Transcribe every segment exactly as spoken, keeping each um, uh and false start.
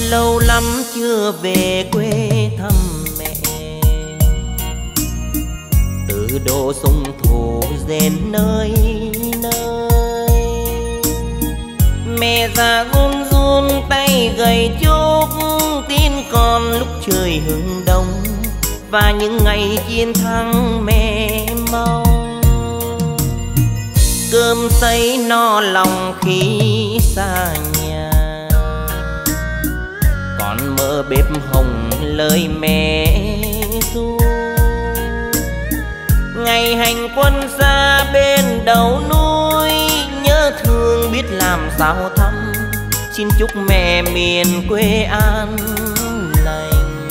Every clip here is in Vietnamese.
Lâu lắm chưa về quê thăm mẹ, từ độ sông thổ rền nơi nơi. Mẹ già run run tay gầy chúc tin con lúc trời hừng đông, và những ngày chiến thắng mẹ mong. Cơm sấy no lòng khi xa nhà, còn mơ bếp hồng lời mẹ ru. Ngày hành quân xa bên đầu núi, nhớ thương biết làm sao thăm, xin chúc mẹ miền quê an lành.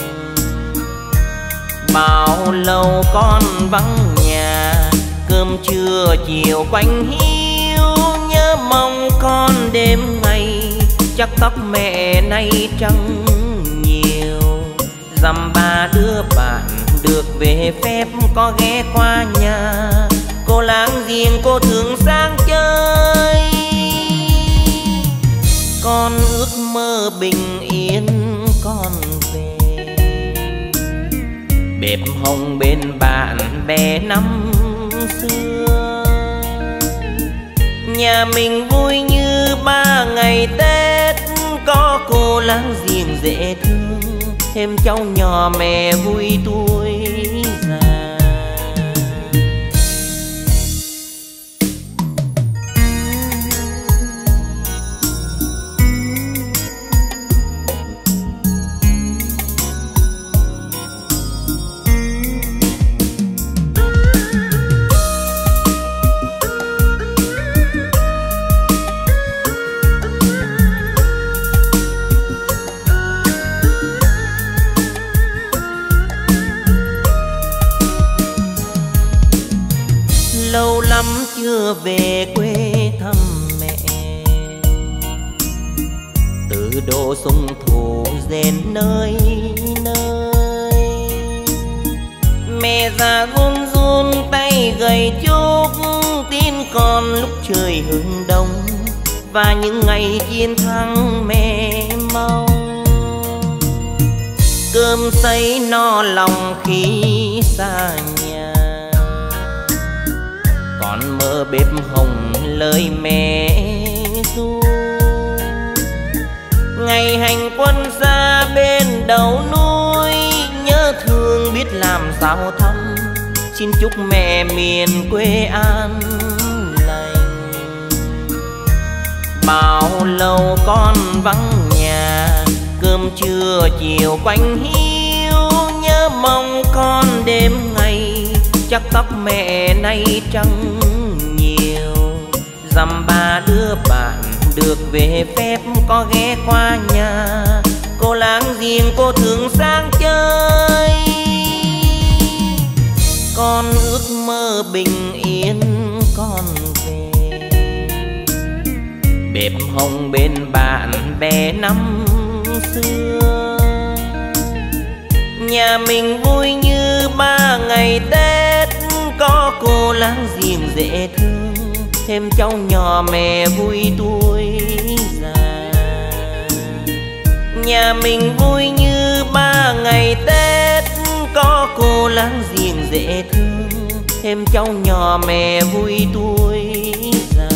Bao lâu con vắng nhà, cơm trưa chiều quanh hiu, nhớ mong con đêm ngày, chắc tóc mẹ nay trắng nhiều. Dăm ba đứa bạn được về phép có ghé qua nhà, cô láng giềng cô thường sang chơi. Con ước mơ bình yên con về, bếp hồng bên bạn bè năm xưa. Nhà mình vui như ba ngày Tết, có cô láng giềng dễ thương, thêm cháu nhỏ mẹ vui tuổi già. Lâu lắm chưa về quê thăm mẹ, từ độ sông thổ rền nơi nơi. Mẹ già run run tay gầy chúc tin con lúc trời hừng đông, và những ngày chiến thắng mẹ mong. Cơm sấy no lòng khi xa nhà, còn mơ bếp hồng lời mẹ ru. Ngày hành quân xa bên đầu núi, nhớ thương biết làm sao thăm, xin chúc mẹ miền quê an lành. Bao lâu con vắng nhà, cơm trưa chiều quanh hiu, nhớ mong con đêm ngày, chắc tóc mẹ nay trắng nhiều. Dăm ba đứa bạn được về phép có ghé qua nhà, cô láng giềng cô thường sang chơi. Con ước mơ bình yên con về, bếp hồng bên bạn bè năm xưa. Nhà mình vui như ba ngày Tết, có cô láng giềng dễ thương, thêm cháu nhỏ mẹ vui tuổi già. Nhà mình vui như ba ngày Tết, có cô láng giềng dễ thương, thêm cháu nhỏ mẹ vui tuổi già.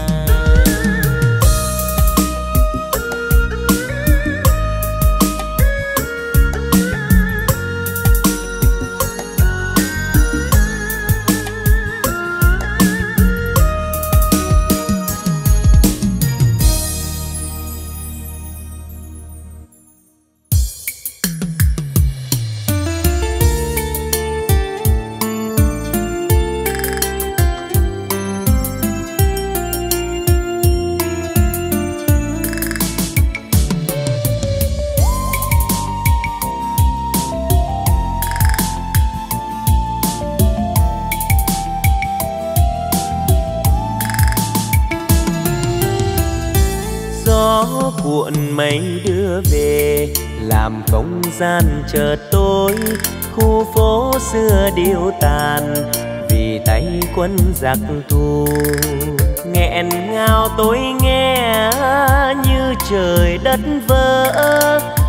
Cuộn mây đưa về, làm không gian chợt tối, khu phố xưa điêu tàn vì tay quân giặc thù. Nghẹn ngào tôi nghe như trời đất vỡ,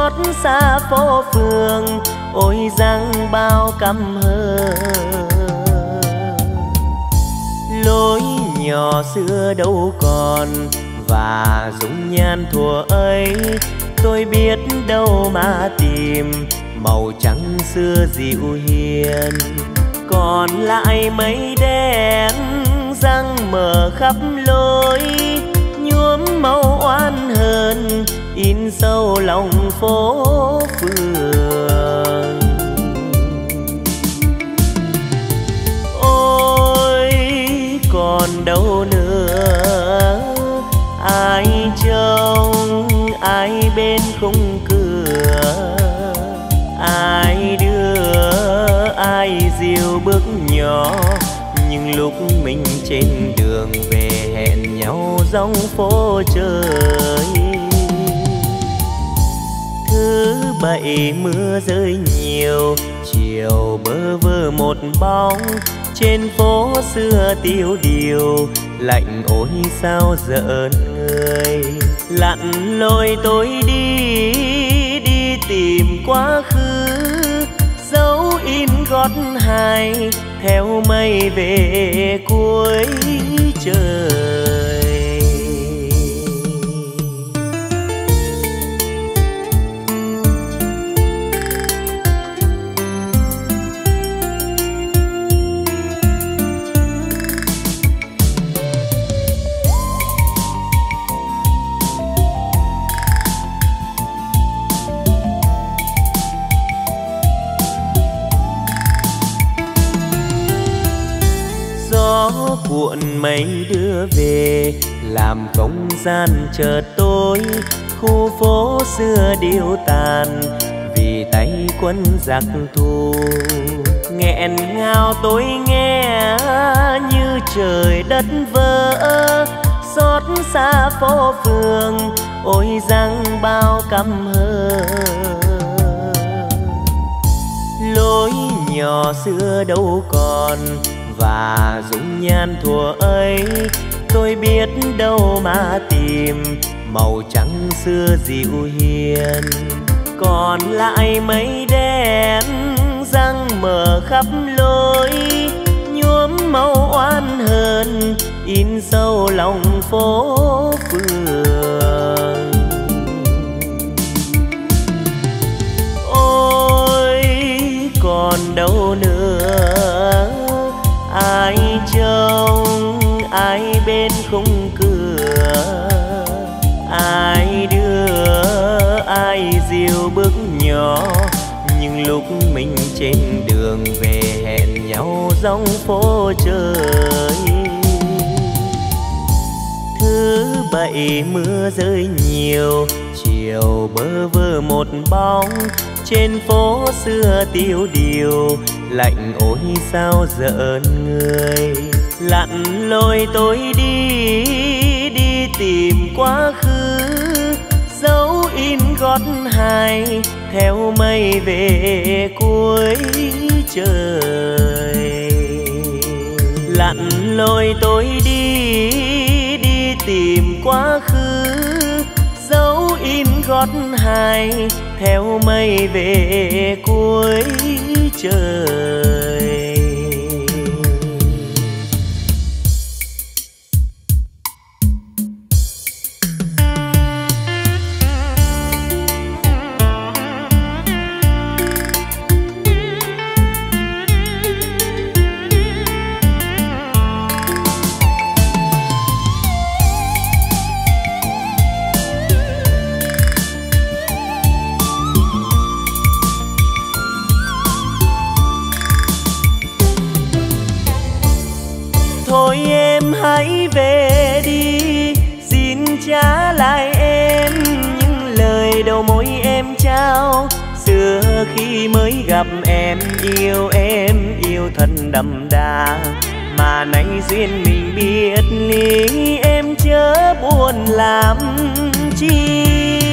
xót xa phố phường, ôi rằng bao căm hờn. Lối nhỏ xưa đâu còn và dung nhan thuở ấy, tôi biết đâu mà tìm màu trắng xưa dịu hiền. Còn lại mây đen răng mờ khắp lối, nhuốm màu oan hờn in sâu lòng phố phường. Ôi còn đâu nữa, ai trông ai bên khung cửa, ai đưa ai dìu bước nhỏ. Nhưng lúc mình trên đường về hẹn nhau dòng phố trời. Thứ bảy mưa rơi nhiều, chiều bơ vơ một bóng, trên phố xưa tiêu điều lạnh ôi sao giận người. Lặn lội tôi đi đi tìm quá khứ, dấu in gót hài theo mây về cuối trời. Cuộn mây đưa về làm không gian chợt tối, khu phố xưa điêu tàn vì tay quân giặc thù. Nghẹn ngào tôi nghe như trời đất vỡ, xót xa phố phường, ôi rằng bao căm hờn. Lối nhỏ xưa đâu còn và dung nhan thuở ấy, tôi biết đâu mà tìm màu trắng xưa dịu hiền. Còn lại mây đen răng mờ khắp lối, nhuốm màu oan hờn in sâu lòng phố phường. Ôi còn đâu nữa, ai trông ai bên khung cửa, ai đưa ai dìu bước nhỏ. Nhưng lúc mình trên đường về hẹn nhau dòng phố trời. Thứ bảy mưa rơi nhiều, chiều bơ vơ một bóng, trên phố xưa tiêu điều lạnh ôi sao giận người. Lặn lội tôi đi đi tìm quá khứ, dấu in gót hài theo mây về cuối trời. Lặn lội tôi đi đi tìm quá khứ, dấu in gót hài theo mây về cuối trời. Thôi em hãy về đi, xin trả lại em những lời đầu môi em trao. Xưa khi mới gặp em, yêu em yêu thật đậm đà, mà nay duyên mình biệt ly, em chớ buồn làm chi.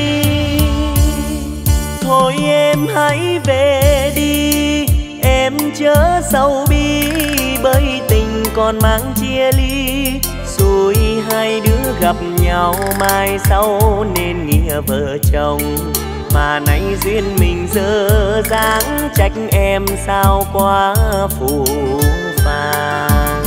Thôi em hãy về đi, em chớ sầu bi, bởi tình còn mang chia ly. Rồi hai đứa gặp nhau mai sau nên nghĩa vợ chồng, mà nay duyên mình dở dáng, trách em sao quá phù phàng.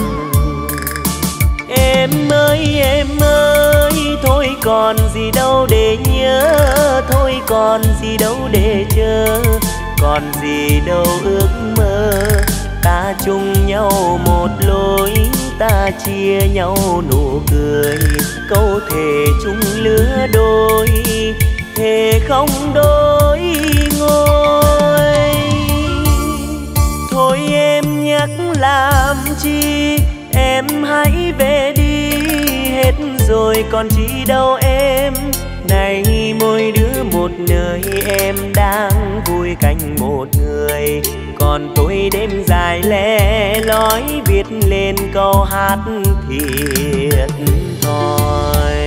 Em ơi em ơi, thôi còn gì đâu để nhớ, thôi còn gì đâu để chờ, còn gì đâu ước mơ. Ta chung nhau một lối, ta chia nhau nụ cười, câu thề chung lứa đôi, thề không đôi ngôi. Thôi em nhắc làm chi, em hãy về đi, hết rồi còn chi đâu em. Này mỗi đứa một nơi, em đang vui cạnh một người, còn tôi đêm dài lẻ loi viết lên câu hát thiệt thòi.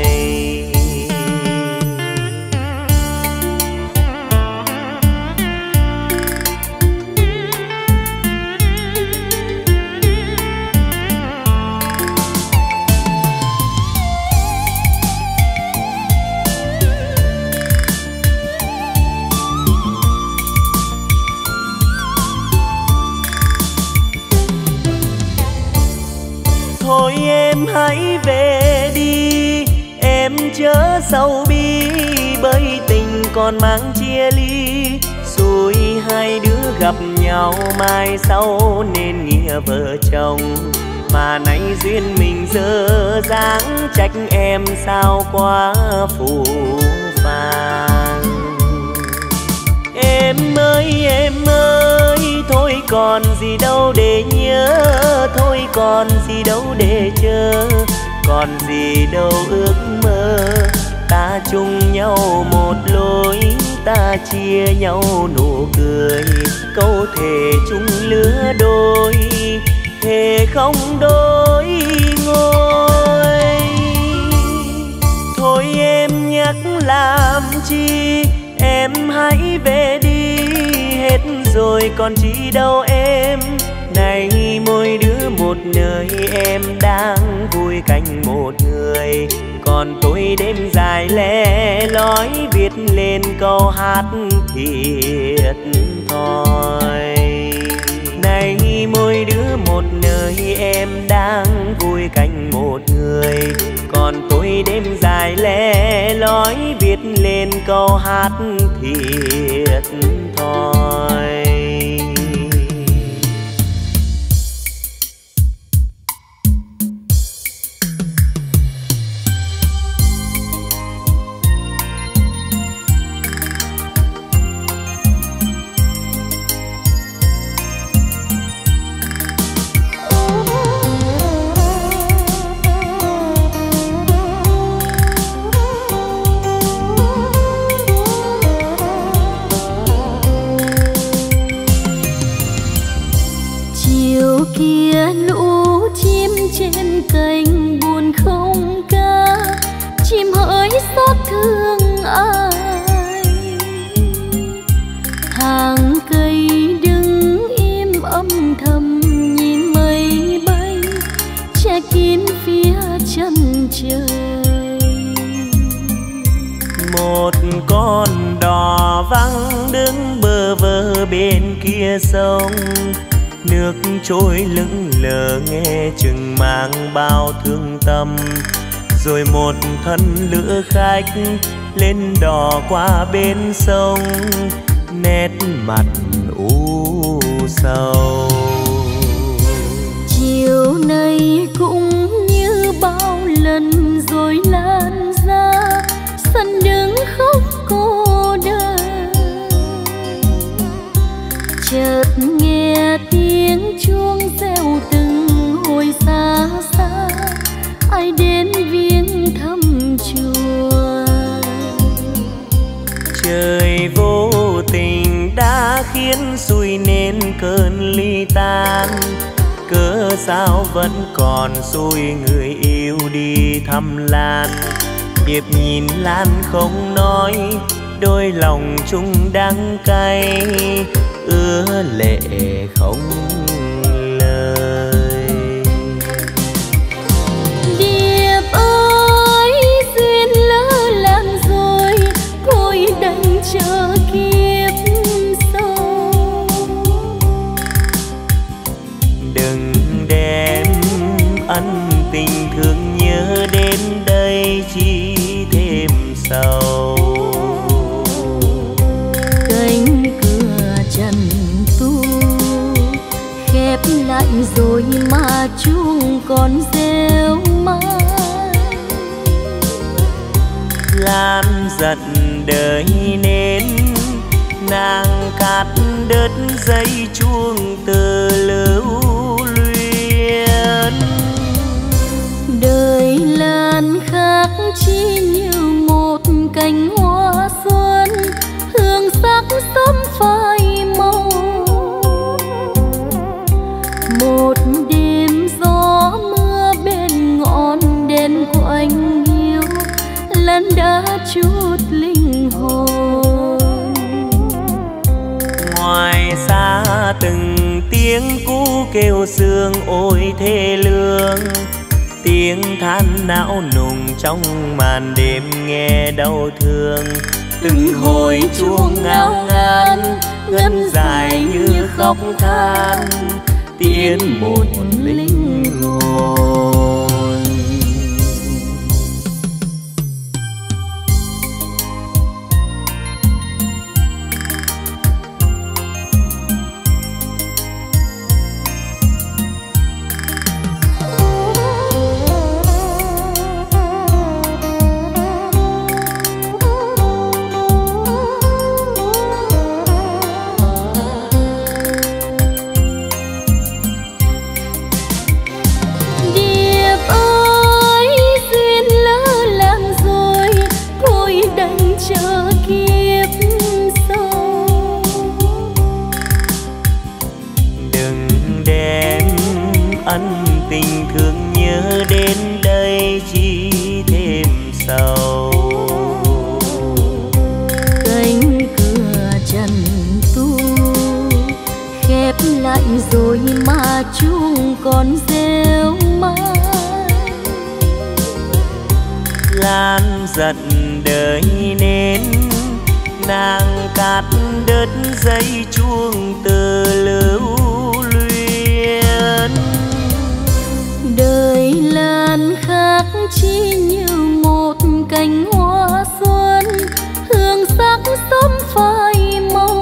Thôi em hãy về đi, em chớ sầu bi, bởi tình còn mang chia ly. Rồi hai đứa gặp nhau mai sau nên nghĩa vợ chồng, mà nay duyên mình dở dáng, trách em sao quá phù phàng. Em ơi em ơi, thôi còn gì đâu để nhớ, thôi còn gì đâu để chờ, còn gì đâu ước mơ. Ta chung nhau một lối, ta chia nhau nụ cười, câu thề chung lứa đôi, thề không đôi ngôi. Thôi em nhắc làm chi, em hãy về đi, hết rồi còn chi đâu em. Này mỗi đứa một nơi, em đang vui cạnh một người, còn tôi đêm dài lẻ loi viết lên câu hát thiệt thòi. Này mỗi đứa một nơi, em đang vui cạnh một người, còn tôi đêm dài lẻ loi viết lên câu hát thiệt thòi. Kia lũ chim trên cành buồn không ca, chim hỡi xót thương ai. Hàng cây đứng im âm thầm nhìn mây bay, che kín phía chân trời. Một con đò vắng đứng bơ vơ bên kia sông, nước trôi lững lờ nghe chừng mang bao thương tâm. Rồi một thân lữ khách lên đò qua bên sông, nét mặt u sầu. Chiều nay cũng như bao lần rồi lan ra, sân đứng khóc cô đơn. Chợt nghe tiếng chuông reo từng hồi xa xa, ai đến viếng thăm chùa. Trời vô tình đã khiến xui nên cơn ly tan, cớ sao vẫn còn xui người yêu đi thăm Lan. Điệp nhìn Lan không nói, đôi lòng chung đắng cay, ứa lệ không lời. Điệp ơi, duyên lỡ làng rồi, thôi đành chờ rồi mà chuông còn reo mãi. Lan giật đời nên nàng cắt đứt dây chuông từ lưu luyến. Đời Lan khác chỉ như một cành hoa xuân, hương sắc sớm phai màu. Một đêm gió mưa bên ngọn đèn của anh yêu, Lan đã chút linh hồn. Ngoài xa từng tiếng cú kêu sương ôi thê lương, tiếng than não nùng trong màn đêm nghe đau thương. Từng hồi chuông ngao ngán ngân dài như khóc than, tiễn một linh hồn. Rồi mà chuông còn reo mãi. Lan giật đời nên nàng cắt đứt dây chuông từ lưu luyến. Đời Lan khác chỉ như một cành hoa xuân, hương sắc sớm phai màu.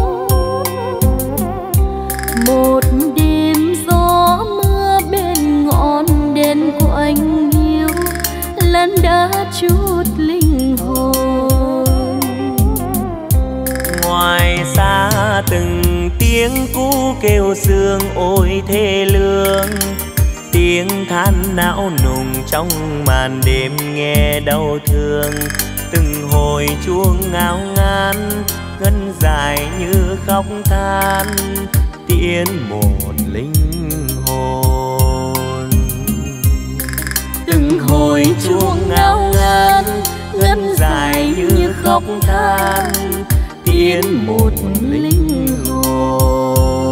Một đêm gió mưa bên ngọn đèn của anh yêu, Lan đã chút linh hồn. Ngoài xa từng tiếng cú kêu sương ôi thê lương, tiếng than não nùng trong màn đêm nghe đau thương. Từng hồi chuông ngao ngán ngân dài như khóc than, tiễn một linh hồn. Từng hồi chuông ngao ngán ngân dài như khóc than, tiễn một linh hồn.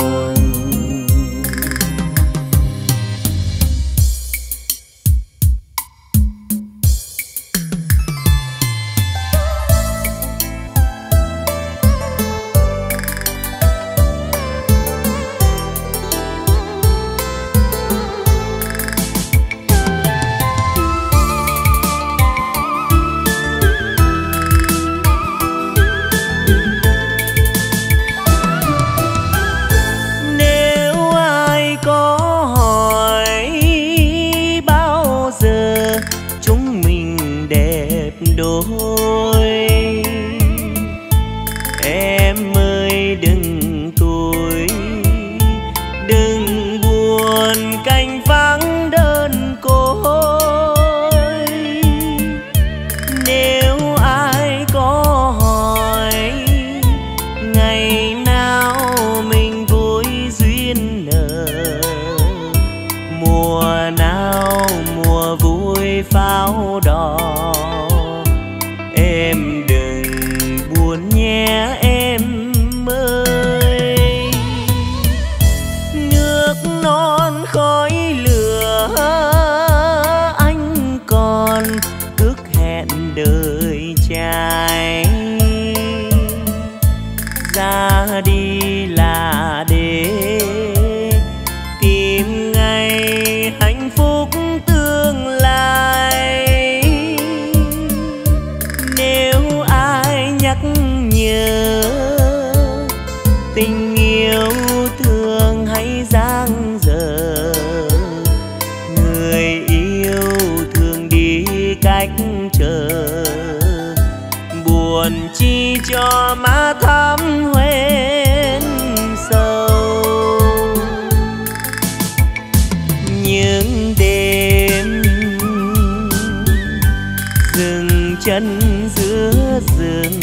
tình yêu thương hãy dang dở cho má thắm hoen sầu. Những đêm dừng chân giữa rừng,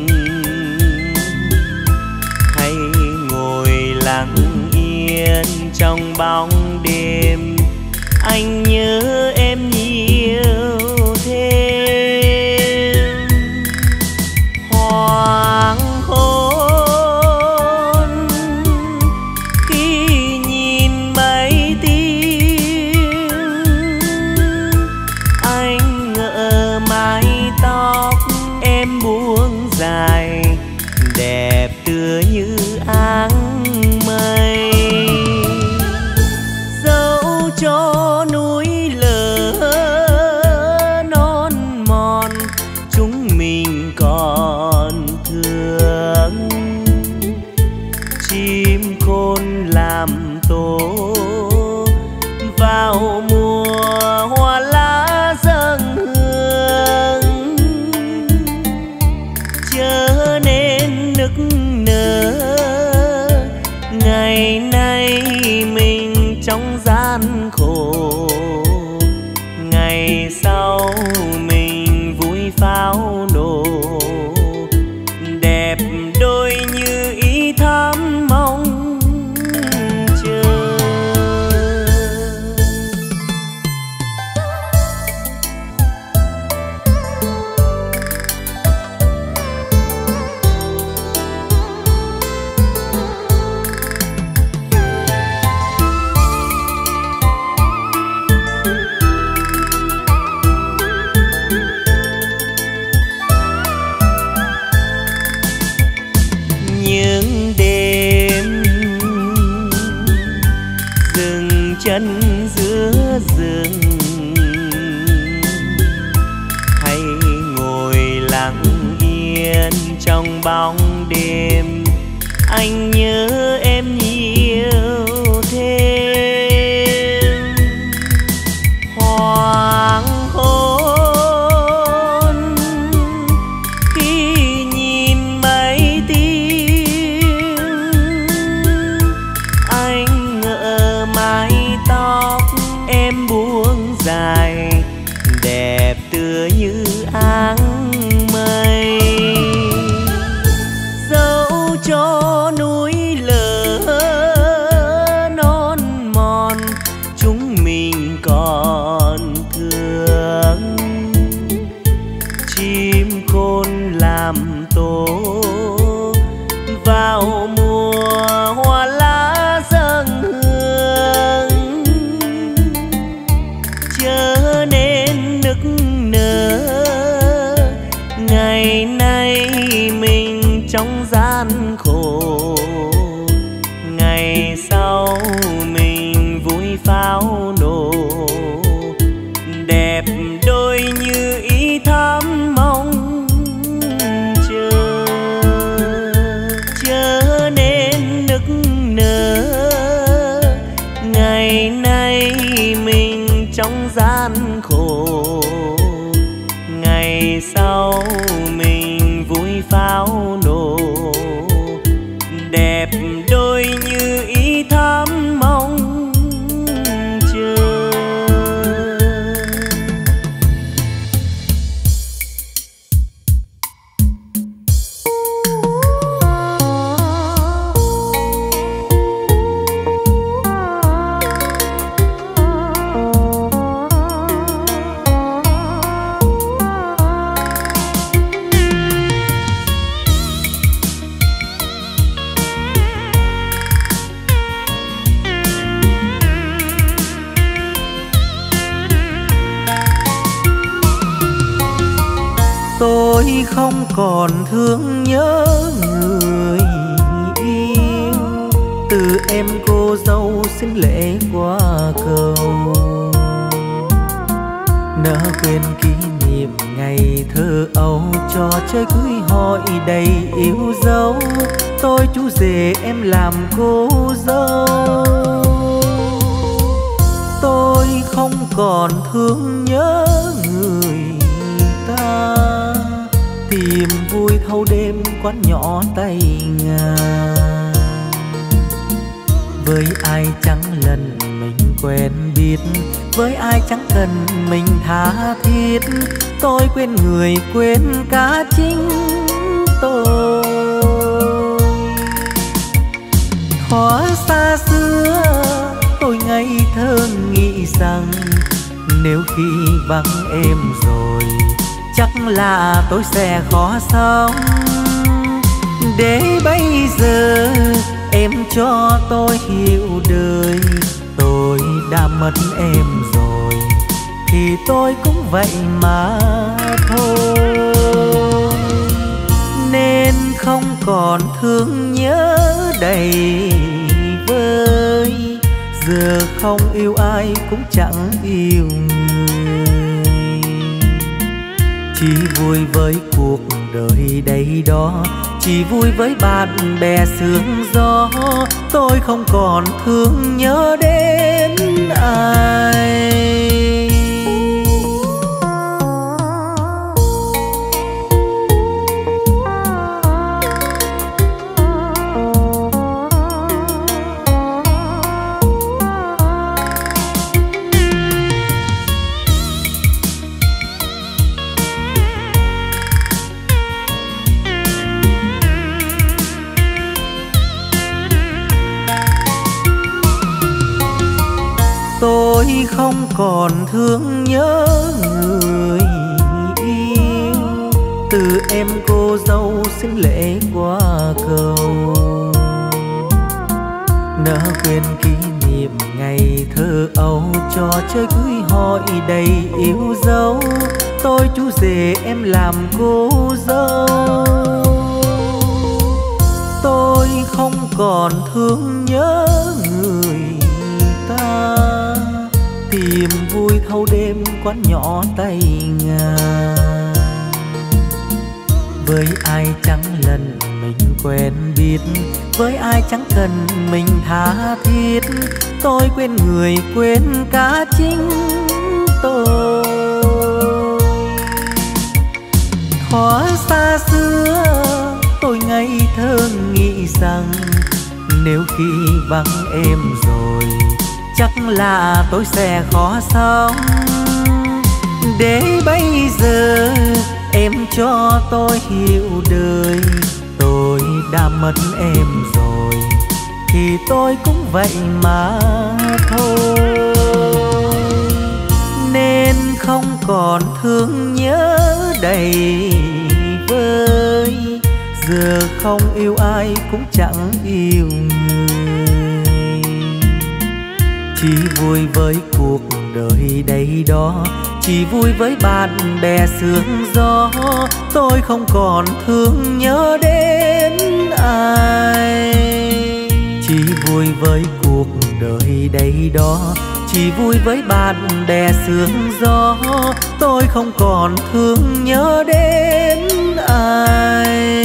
hay ngồi lặng yên trong bóng đêm, anh nhớ em nhiều thêm. Hoàng hôn khi nhìn mây tím, anh ngỡ mái tóc em buông dài, đẹp tựa như áng mây. Dẫu cho núi lở non mòn, chúng mình còn thương. Chim khôn làm tổ vào mùa hoa lá dâng hương, chớ nên nức nở. Ngày nay mình trong gian khổ, ngày sau mình vui pháo nổ. Đẹp đôi như ý thắm mong chờ. Những đêm dừng chân giữa rừng, hay ngồi lặng yên trong bóng đêm, anh nhớ em nhiều thêm. Hoàng hôn khi nhìn mây tím, anh ngỡ mái tóc em buông dài, đẹp tựa như áng mây. Dẫu cho núi lở non mòn, chúng mình còn thương. Chim khôn làm tổ vào mùa hoa lá dâng hương, chớ nên nức nở. Ngày nay mình trong gian khổ, ngày sau mình vui pháo nổ. Đẹp đôi như ý thắm mong chờ, chớ nên nức nở. Ngày nay mình trong gian khổ, ngày sau mình vui pháo nổ. Đẹp đôi như ý thắm mong chờ. Tôi không còn thương nhớ người yêu, từ em cô dâu xin lễ qua cầu. Nỡ quên kỷ niệm ngày thơ ấu, trò chơi cưới hỏi đầy yêu dấu. Tôi chú rể em làm cô dâu. Tôi không còn thương nhớ người ta, tìm vui thâu đêm quán nhỏ tay ngàn. Với ai chẳng lần mình quen biết, với ai chẳng cần mình tha thiết, tôi quên người quên cả chính tôi. Hóa xa xưa tôi ngây thơ nghĩ rằng nếu khi vắng em rồi chắc là tôi sẽ khó sống. Để bây giờ em cho tôi hiểu đời, tôi đã mất em rồi thì tôi cũng vậy mà thôi. Nên không còn thương nhớ đầy vơi, giờ không yêu ai cũng chẳng yêu người. Chỉ vui với cuộc đời đây đó, chỉ vui với bạn bè sương gió, tôi không còn thương nhớ đến ai. Tôi không còn thương nhớ người yêu, từ em cô dâu xin lễ qua cầu. Nỡ quên kỷ niệm ngày thơ ấu, trò chơi cưới hỏi đầy yêu dấu, tôi chú rể em làm cô dâu. Tôi không còn thương nhớ người ta, tìm vui thâu đêm quán nhỏ tay ngàn. Với ai chẳng lần mình quen biết, với ai chẳng cần mình tha thiết, tôi quên người quên cả chính tôi. Hóa xa xưa tôi ngây thơ nghĩ rằng nếu khi vắng em rồi chắc là tôi sẽ khó sống. Để bây giờ em cho tôi hiểu đời, tôi đã mất em rồi thì tôi cũng vậy mà thôi. Nên không còn thương nhớ đầy vơi, giờ không yêu ai cũng chẳng yêu người. Chỉ vui với cuộc đời đây đó, chỉ vui với bạn bè sương gió, tôi không còn thương nhớ đến ai. Chỉ vui với cuộc đời đây đó, chỉ vui với bạn bè sương gió, tôi không còn thương nhớ đến ai.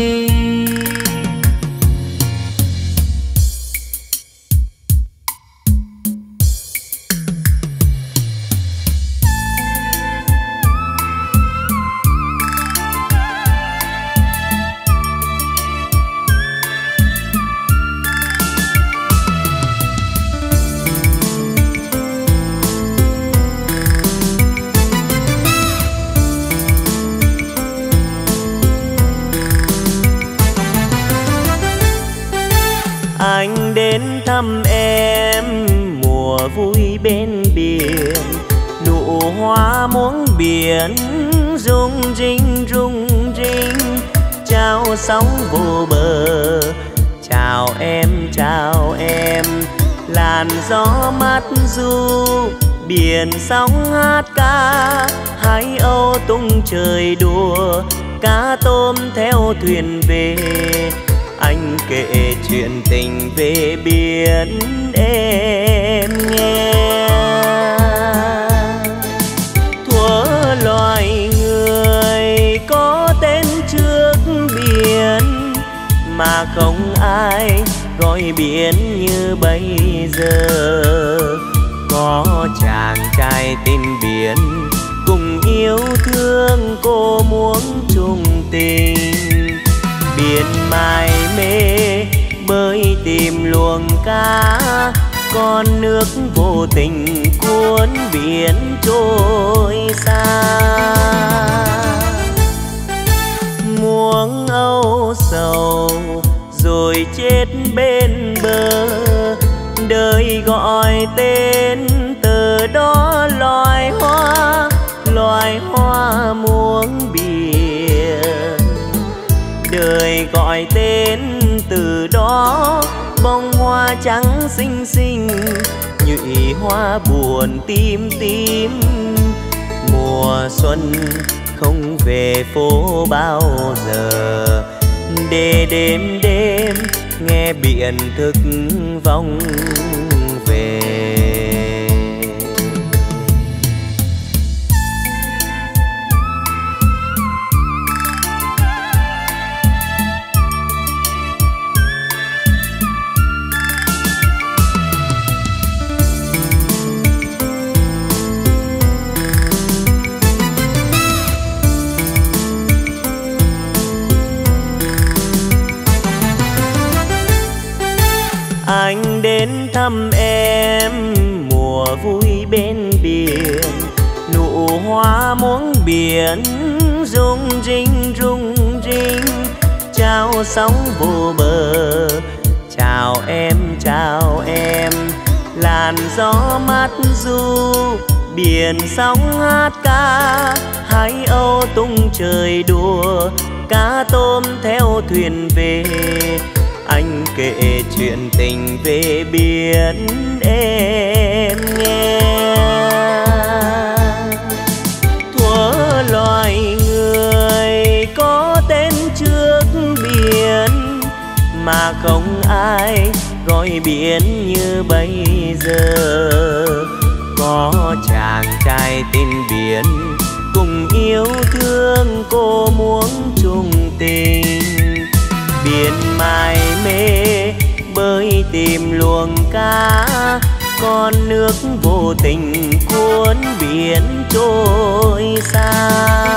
Anh đến thăm em mùa vui bên biển, nụ hoa muống biển rung rinh rung rinh, chào sóng vô bờ, chào em chào em, làn gió mát du biển sóng hát ca, hải âu tung trời đùa, cá tôm theo thuyền về. Anh kể chuyện tình về biển em nghe. Thuở loài người có tên trước biển, mà không ai gọi biển như bây giờ. Có chàng trai tên biển cùng yêu thương cô muốn chung tình. Biển mải mê bơi tìm luồng cá, con nước vô tình cuốn biển trôi xa. Muống âu sầu rồi chết bên bờ, đời gọi tên từ đó loài hoa, loài hoa muống biển. Đời gọi tên từ đó bông hoa trắng xinh xinh, nhụy hoa buồn tím tím. Mùa xuân không về phố bao giờ, để đêm đêm nghe biển thức vọng về. Anh đến thăm em mùa vui bên biển, nụ hoa muống biển rung rinh rung rinh. Chào sóng vô bờ, chào em chào em, làn gió mát du biển sóng hát ca. Hái âu tung trời đùa, cá tôm theo thuyền về. Anh kể chuyện tình về biển em nghe. Thuở loài người có tên trước biển, mà không ai gọi biển như bây giờ. Có chàng trai tên biển cùng yêu thương cô muốn chung tình. Biển mải mê bơi tìm luồng cá, con nước vô tình cuốn biển trôi xa.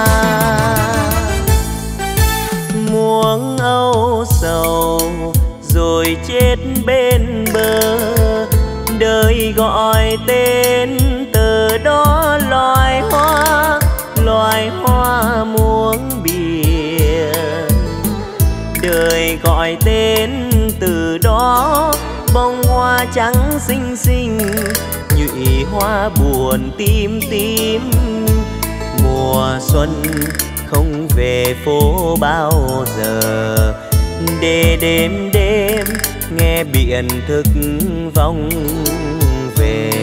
Muống âu sầu rồi chết bên bờ, đời gọi tên từ đó loài hoa, loài hoa muống biển. Đời gọi tên từ đó bông hoa trắng xinh xinh, nhụy hoa buồn tím tím. Mùa xuân không về phố bao giờ, để đêm đêm nghe biển thức vọng về.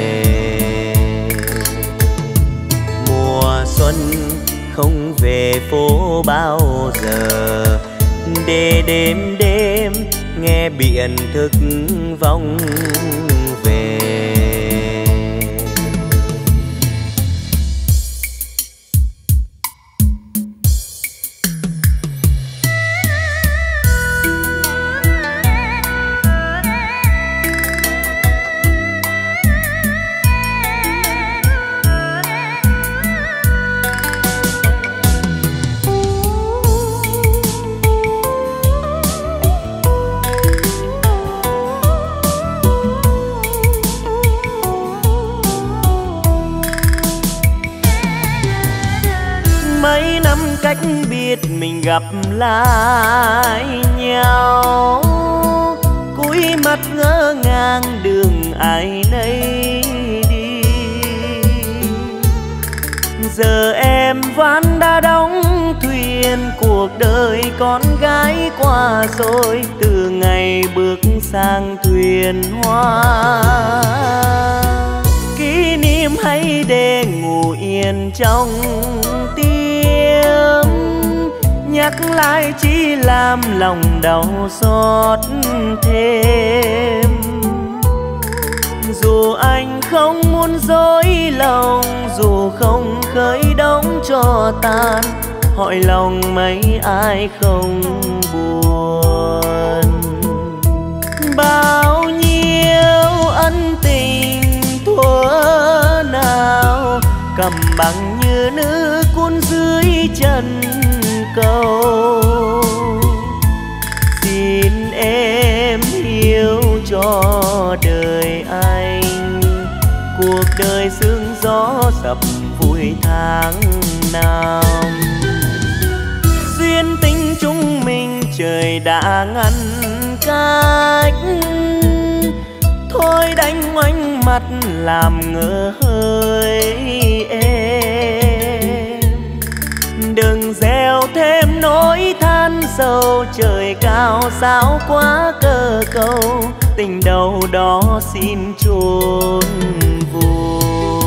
Mùa xuân không về phố bao giờ, để đêm đêm nghe biển thức vọng về. Cách biết mình gặp lại nhau, cúi mắt ngỡ ngàng đường ai nấy đi. Giờ em ván đã đóng thuyền, cuộc đời con gái qua rồi. Từ ngày bước sang thuyền hoa, kỷ niệm hãy để ngủ yên trong tim. Nhắc lại chỉ làm lòng đau xót thêm. Dù anh không muốn dối lòng, dù không khơi đóng cho tan, hỏi lòng mấy ai không buồn. Bao nhiêu ân tình thuở nào cầm bằng như nước hiếu cho đời anh. Cuộc đời sương gió dập vui tháng năm. Duyên tình chúng mình trời đã ngăn cách, thôi đánh ngoảnh mặt làm ngỡ hơi em. Đừng gieo thêm nỗi than sâu, trời cao sao quá cơ cầu, tình đầu đó xin chôn vùi.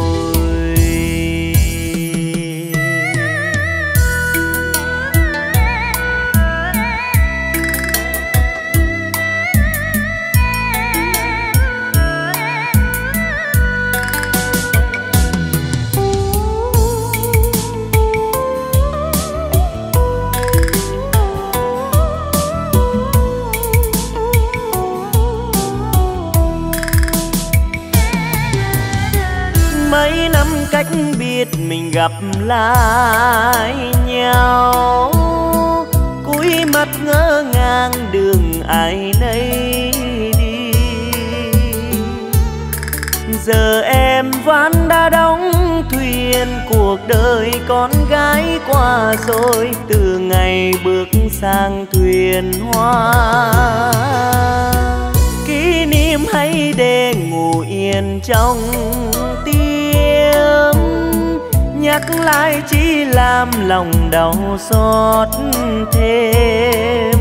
Mấy năm cách biệt mình gặp lại nhau, cúi mắt ngỡ ngàng đường ai nấy đi. Giờ em ván đã đóng thuyền, cuộc đời con gái qua rồi, từ ngày bước sang thuyền hoa. Kỷ niệm hãy để ngủ yên trong tim, nhắc lại chỉ làm lòng đau xót thêm.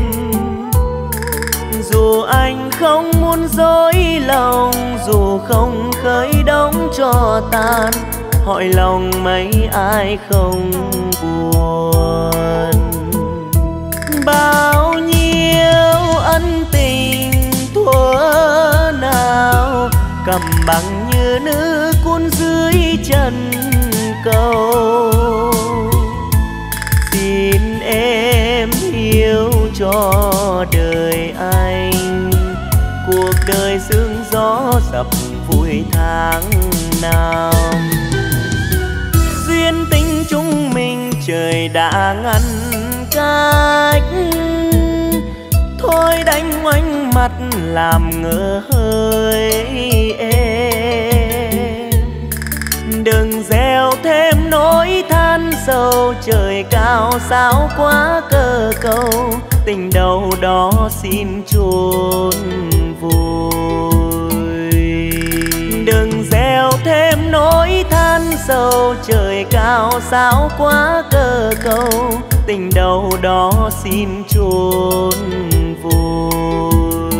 Dù anh không muốn dối lòng, dù không khơi đóng cho tàn, hỏi lòng mấy ai không buồn. Bao nhiêu ân tình thuở nào cầm bằng như nữ cuốn dưới chân cầu. Xin em hiếu cho đời anh, cuộc đời sương gió dập vui tháng năm. Duyên tình chúng mình trời đã ngăn cách, thôi đánh ngoảnh mặt làm ngỡ hơi em. Đừng gieo thêm nỗi than sâu, trời cao sao quá cơ cầu, tình đầu đó xin chôn vùi. Đừng gieo thêm nỗi than sâu, trời cao sao quá cơ cầu, tình đầu đó xin chôn vùi.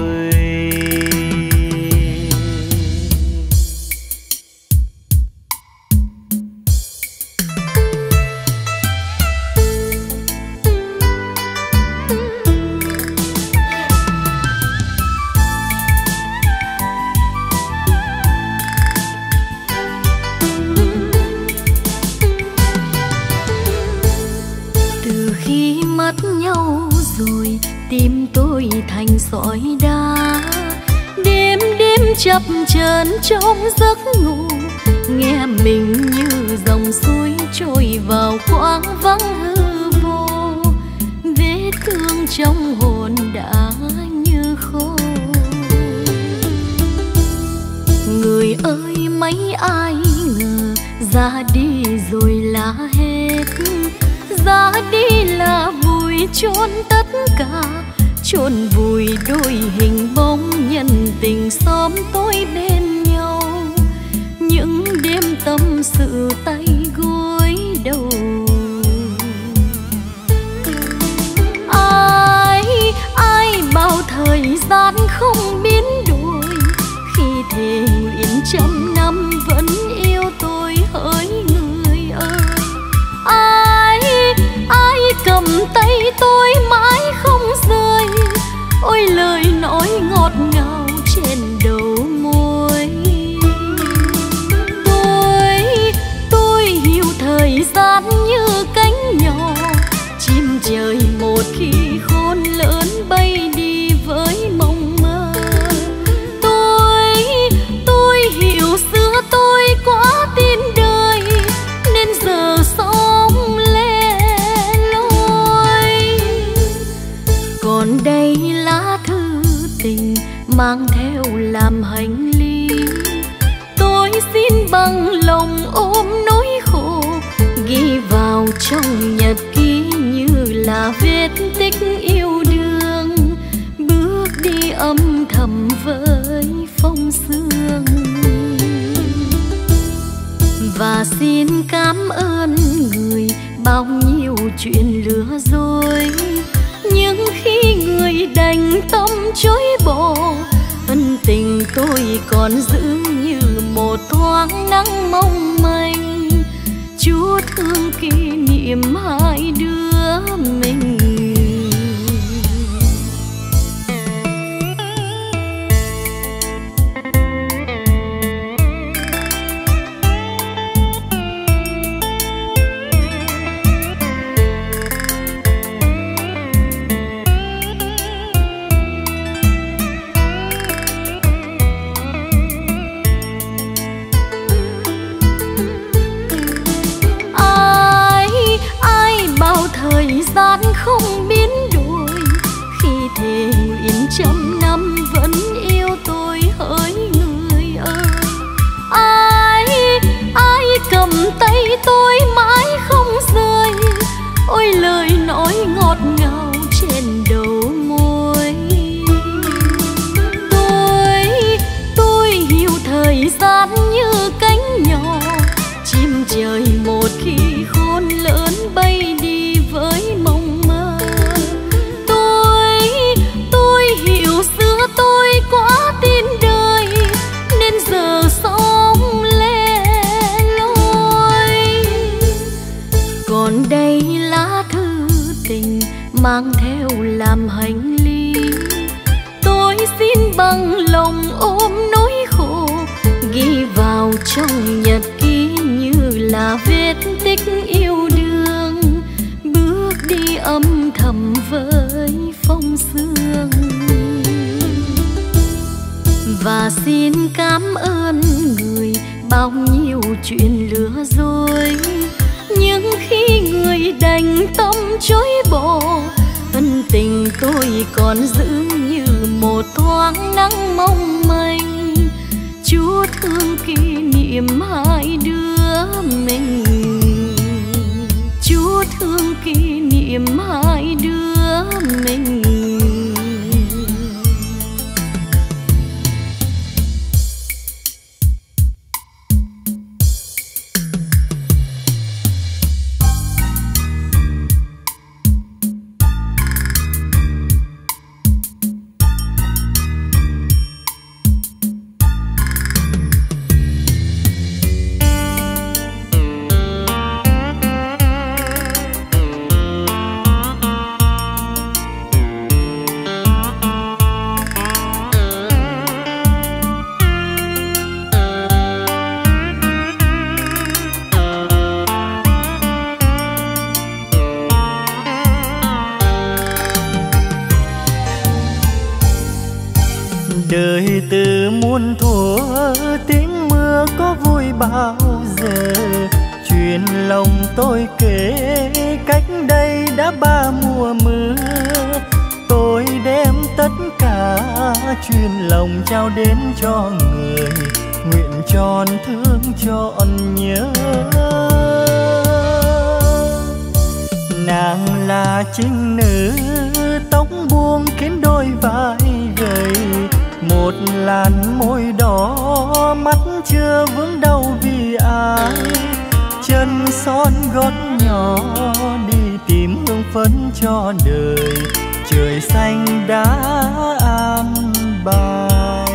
Tim tôi thành sỏi đá, đêm đêm chập chờn trong giấc ngủ, nghe mình như dòng suối trôi vào quãng vắng hư vô. Vết thương trong hồn đã như khô. Người ơi mấy ai ngờ ra đi rồi là hết, ra đi là vùi chôn tất cả, chôn vùi đôi hình bóng nhân tình xóm tối bên nhau. Những đêm tâm sự tay gối đầu, ai ai bao thời gian không biến đổi, khi thề nguyện trăm năm vẫn yêu tôi hỡi người ơi. Ai ai cầm tay tôi mãi không rời, ôi lời nói ngọt ngào trên đầu môi. Tôi tôi hiểu thời gian như cánh nhỏ, chim trời một khi khôn lớn bay đi với mộng mơ. Tôi tôi hiểu xưa tôi quá tin đời, nên giờ sống lẻ loi. Còn đây lá thư tình mang theo làm hành lý. Tôi xin bằng lòng ôm nỗi khổ, ghi vào trong nhật ký như là vết tích yêu đương, bước đi âm thầm với phong sương. Và xin cảm ơn người bao nhiêu chuyện lừa dối, nhưng khi người đành tâm chối bỏ, ân tình tôi còn giữ như một thoáng nắng mong manh, chút hương kỷ niệm hai đứa mình. Thời gian không biến đổi, khi thề nguyện trăm năm vẫn yêu tôi hỡi người ơi. Ai, ai cầm tay tôi mãi không rời, ôi lời nói ngọt ngào trên đầu môi. Tôi, tôi hiểu thời gian như cánh nhỏ, chim trời một khi khôn lớn bay đi với mộng mơ. Tôi, tôi hiểu xưa tôi quá tin đời, nên giờ sống lẻ loi. Còn đây lá thư tình mang theo làm hành lý, tôi xin bằng lòng ôm nỗi khổ, ghi vào trong nhật ký như là vết tích yêu đương, đi âm thầm với phong sương. Và xin cảm ơn người bao nhiêu chuyện lừa dối, nhưng khi người đành tâm chối bỏ, ân tình tôi còn giữ như một thoáng nắng mong manh, chút hương kỷ niệm hai đứa mình, chút hương kỷ niệm hai đứa mình. Đời từ muôn thuở tiếng mưa có vui bao giờ, chuyện lòng tôi kể cách đây đã ba mùa mưa. Tôi đem tất cả chuyện lòng trao đến cho người, nguyện tròn thương trọn nhớ. Nàng là trinh nữ tóc buông khiến đôi vai gầy, một làn môi đỏ mắt chưa vướng đau vì ai, chân son gót nhỏ đi tìm hương phấn cho đời, trời xanh đã an bài.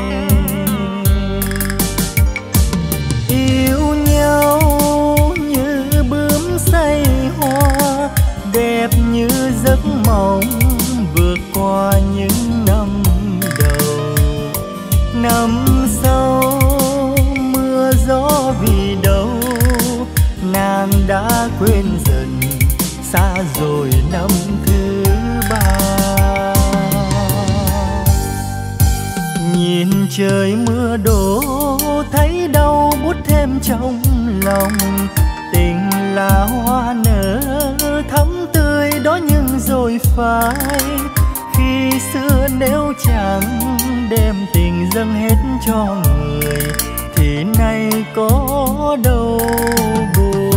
Yêu nhau như bướm say hoa, đẹp như giấc mộng vượt qua những năm đầu. Năm sau mưa gió vì đâu, nàng đã quên dần xa rồi năm thứ ba. Nhìn trời mưa đổ thấy đau buốt thêm trong lòng, tình là hoa nở thắm tươi đó nhưng rồi phai. Khi xưa nếu chẳng đem dâng hết cho người thì nay có đâu buồn.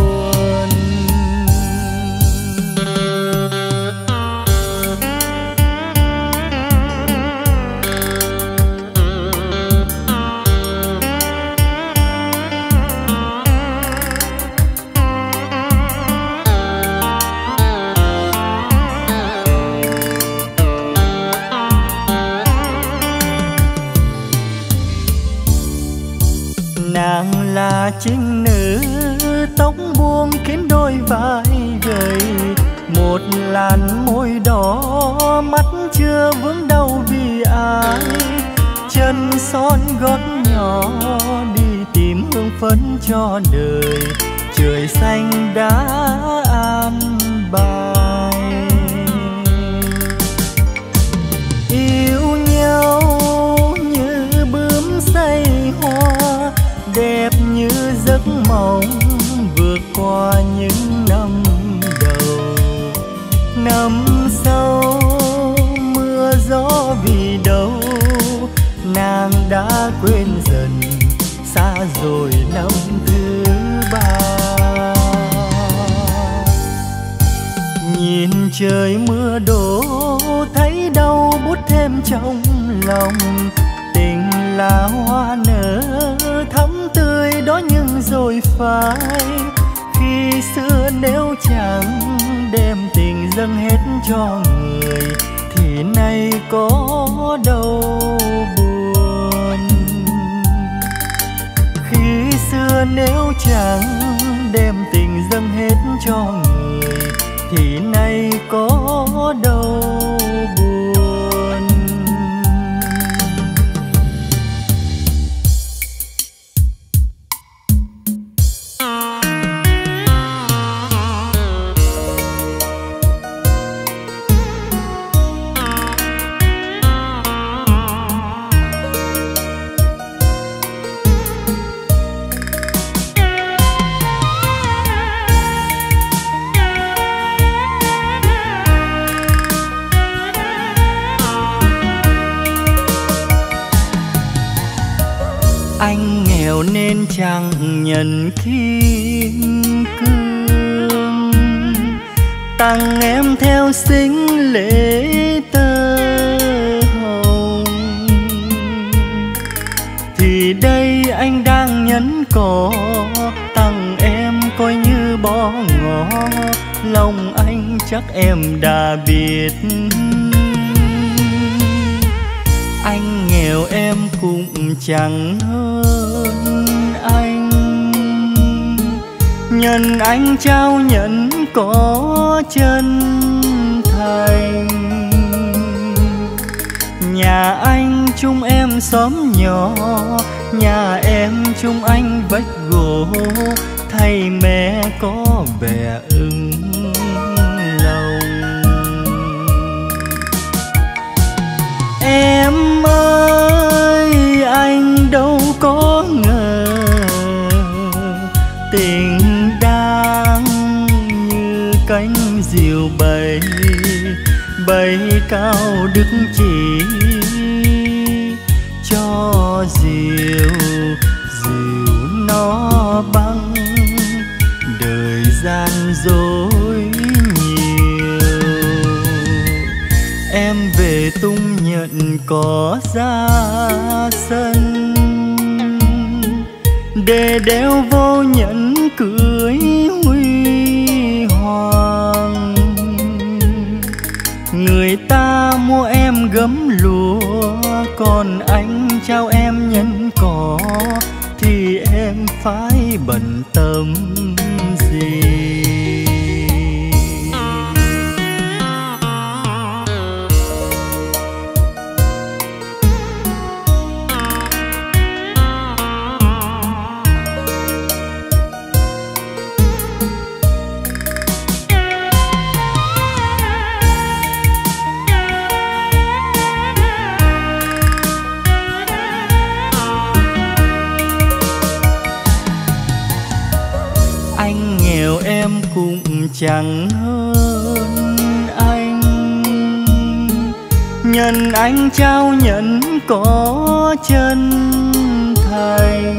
Nàng là trinh nữ tóc buông khiến đôi vai gầy, một làn môi đỏ mắt chưa vướng đau vì ai, chân son gót nhỏ đi tìm hương phấn cho đời, trời xanh đã an bài. Yêu nhau như bướm say hoa, đẹp như giấc mộng vượt qua những năm đầu. Năm sau mưa gió vì đâu, nàng đã quên dần xa rồi năm thứ ba. Nhìn trời mưa đổ thấy đau buốt thêm trong lòng, tình là hoa nở thắm tươi đó nhưng rồi phai. Khi xưa nếu chẳng đem tình dâng hết cho người thì nay có đâu buồn. Khi xưa nếu chẳng đem tình dâng hết cho người thì nay có đâu buồn. Anh nghèo nên chẳng nhận kim cương, tặng em theo xính lễ tơ hồng. Thì đây anh đang nhẫn cỏ tặng em coi như bó ngỏ, lòng anh chắc em đã biết. Anh nghèo em cũng chẳng hơn anh, nhân anh trao nhẫn có chân thành. Nhà anh chung em xóm nhỏ, nhà em chung anh vách gỗ, thay mẹ có bè ưng lòng. Em ơi anh đâu có ngờ, tình đang như cánh diều bay, bay cao đức chỉ cho diều, diều nó băng đời gian dối nhiều. Em về tung nhận có ra sân, để đeo vô nhẫn cưới huy hoàng. Người ta mua em gấm lụa, còn anh trao em nhẫn cỏ, thì em phải bận tâm gì? Em cũng chẳng hơn anh, nhân anh trao nhẫn có chân thành.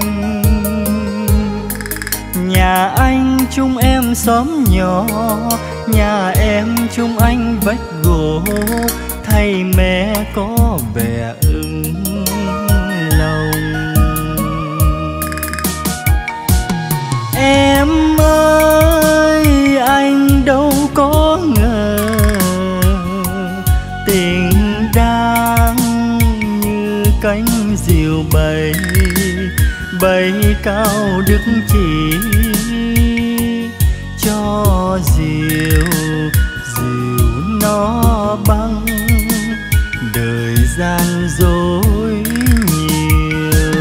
Nhà anh chung em xóm nhỏ, nhà em chung anh vách gỗ, thay mẹ có vẻ ưng lòng. Em ơi anh đâu có ngờ, tình đang như cánh diều bay, bay cao đức chỉ cho diều, diều nó băng đời gian dối nhiều.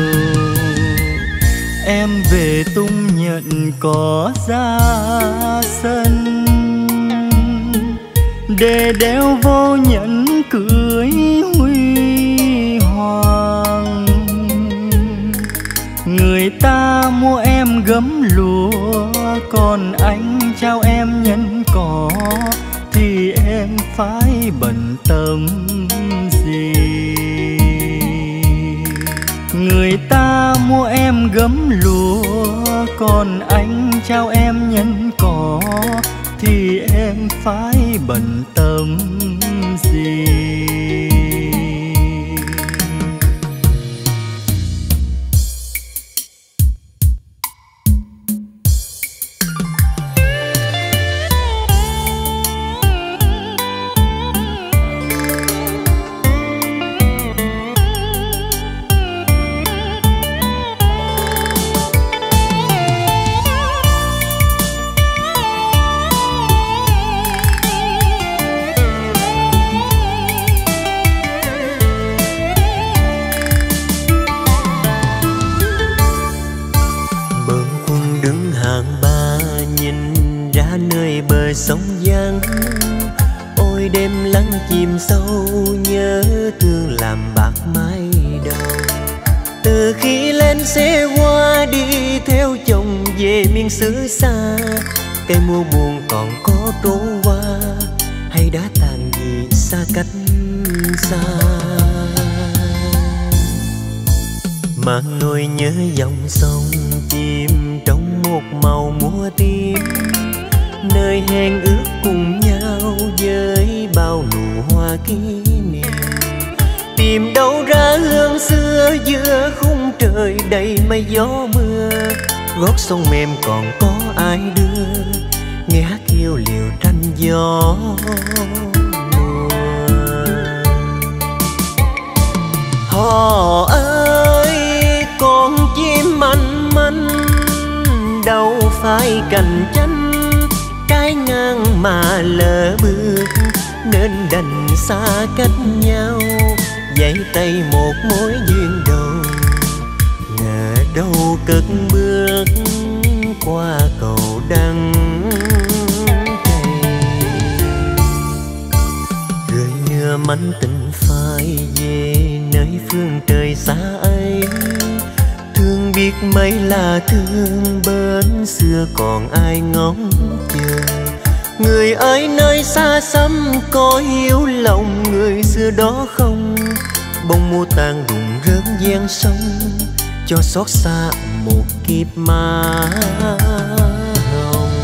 Em về tung nhận có ra sân, để đeo vô nhẫn cưới huy hoàng. Người ta mua em gấm lúa, còn anh trao em nhẫn cỏ, thì em phải bận tâm gì? Người ta mua em gấm lúa, còn anh trao em nhẫn cỏ, thì em phải bận tâm gì? sông Giang. Ôi đêm lắng chìm sâu, nhớ thương làm bạc mái đầu. Từ khi lên xe hoa đi theo chồng về miền xứ xa, cây mùa buồn còn có trổ hoa, hay đã tàn gì xa cách xa. Mang nỗi nhớ dòng sông chìm trong một màu mua tím, nơi hẹn ước cùng nhau với bao nụ hoa kỷ niệm. Tìm đâu ra hương xưa giữa khung trời đầy mây gió mưa, gót sông mềm còn có ai đưa, nghe hát yêu liều tranh gió mùa. Hò ơi con chim manh manh, đâu phải cành chanh trái ngang mà lỡ bước, nên đành xa cách nhau, dãy tay một mối duyên đầu. Ngờ đâu cất bước qua cầu đắng cay, rồi nhựa mảnh tình phai về nơi phương trời xa ấy. Thương biết mấy là thương, bên xưa còn ai ngóng chờ. Người ơi nơi xa xăm có hiểu lòng người xưa đó không? Bông mua tàn rụng rớn gian sông, cho xót xa một kiếp má hồng.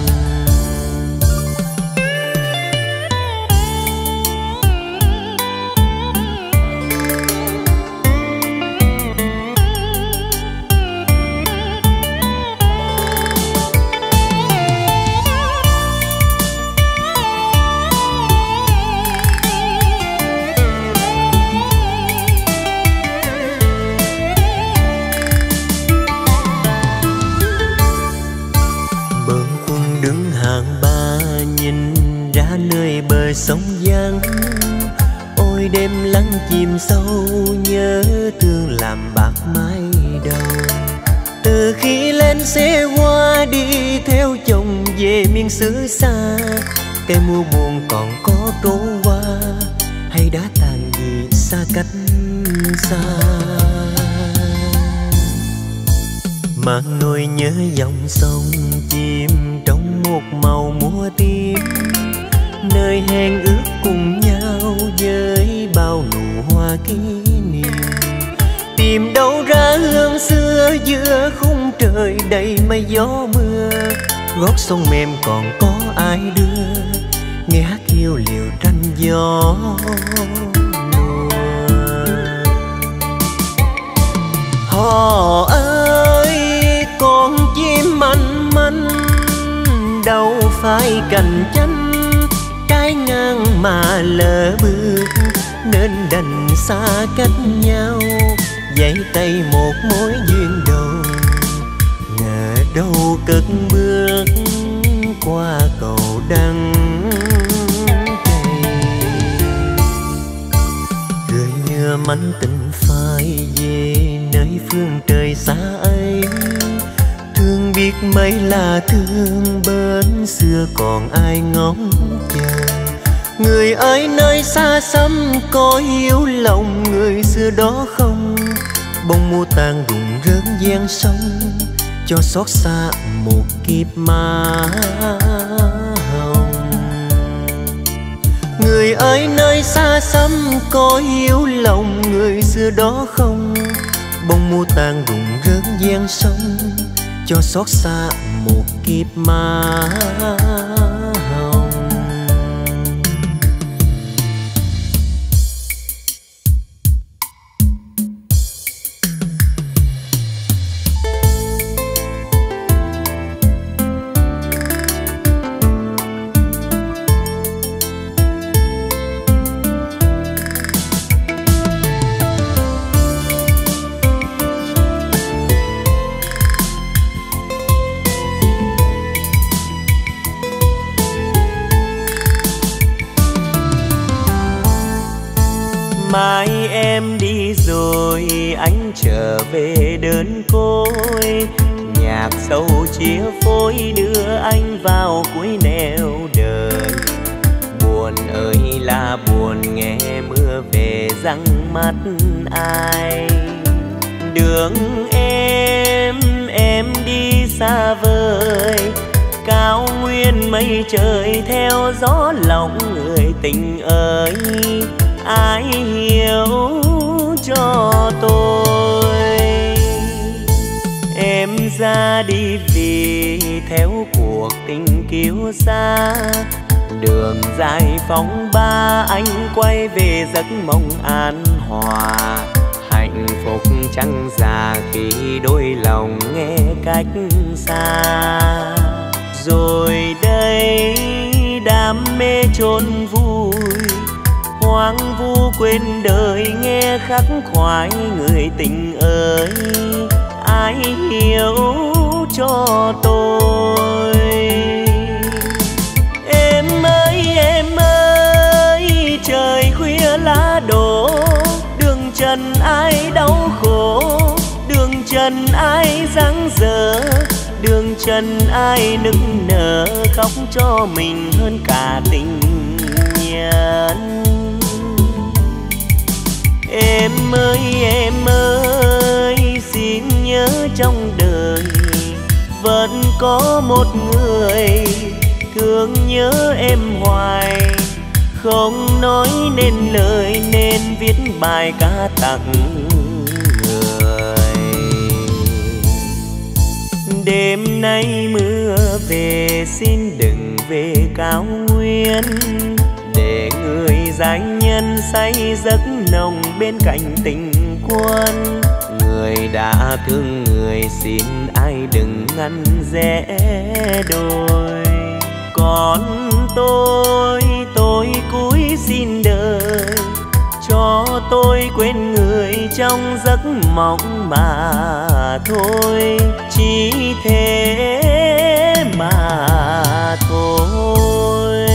Sông Giang. Ôi đêm lắng chìm sâu, nhớ thương làm bạc mái đầu. Từ khi lên xe hoa đi theo chồng về miền xứ xa, cây mùa buồn còn có trổ hoa, hay đã tàn gì xa cách xa. Mang nỗi nhớ dòng sông chìm trong một màu mua tím, nơi hẹn ước cùng nhau với bao nụ hoa kỷ niệm. tìm đâu ra hương xưa giữa khung trời đầy mây gió mưa. Gót sông mềm còn có ai đưa, nghe hát hiu liều tranh gió mùa. Họ ơi con chim manh manh, đâu phải cành chanh trái ngang mà lỡ bước, nên đành xa cách nhau, dãy tay một mối duyên đầu. Ngờ đâu cất bước qua cầu đắng cay, cười nhớ mảnh tình phai về nơi phương trời xa ấy. Thương biết mấy là thương bên xưa còn ai ngóng chờ. Người ơi nơi xa xăm có yếu lòng người xưa đó không? Bông mua tàn rụng rớn gian sông, cho xót xa một kiếp má hồng. Người ơi nơi xa xăm có yếu lòng người xưa đó không? Bông mua tàn rụng rớn gian sông, cho xót xa một kiếp má hồng. Mai em đi rồi anh trở về đơn côi, nhạc sâu chia phối đưa anh vào cuối nẻo đời. Buồn ơi là buồn nghe mưa về răng mắt ai. Đường em em đi xa vời, cao nguyên mây trời theo gió lòng người tình ơi. Ai hiểu cho tôi, em ra đi vì theo cuộc tình kiêu xa. Đường dài phóng ba anh quay về giấc mộng an hòa. Hạnh phúc chẳng già khi đôi lòng nghe cách xa. Rồi đây đam mê chôn vui, hoang vu quên đời nghe khắc khoải người tình ơi. Ai hiểu cho tôi, em ơi em ơi trời khuya lá đổ. Đường trần ai đau khổ, đường trần ai dang dở, đường trần ai nức nở khóc cho mình hơn cả tình nhân. Em ơi em ơi xin nhớ trong đời vẫn có một người thương nhớ em hoài. Không nói nên lời nên viết bài ca tặng người. Đêm nay mưa về xin đừng về cao nguyên, để người giai nhân say giấc nồng bên cạnh tình quân. Người đã thương người xin ai đừng ngăn rẽ đôi. Còn tôi, tôi cúi xin đời, cho tôi quên người trong giấc mộng mà thôi. Chỉ thế mà thôi.